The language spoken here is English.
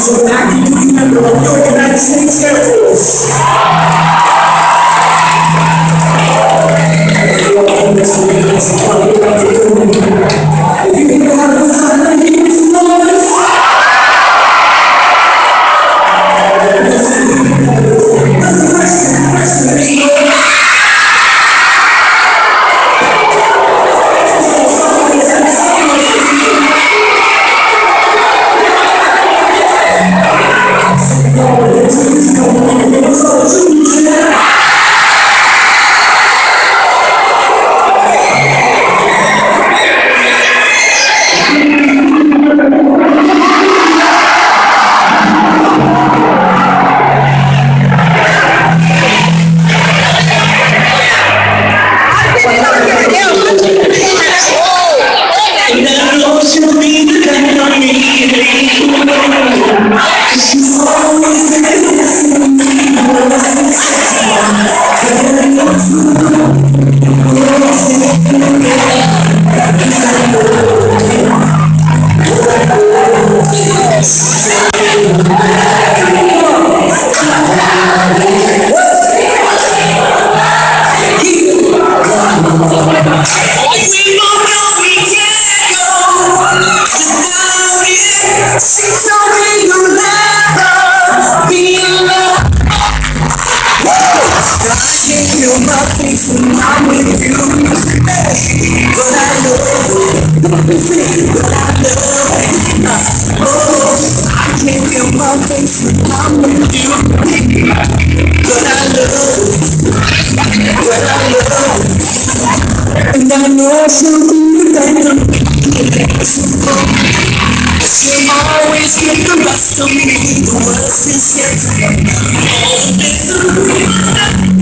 as an active member of the United States Air Force. If you can have a good time, let me give you some noise. I'm with you, but I know, but I know, I can't feel my face when I'm with you, but I know, and I know something that she'll always get the best of me, the worst is yet to come, all the best of me.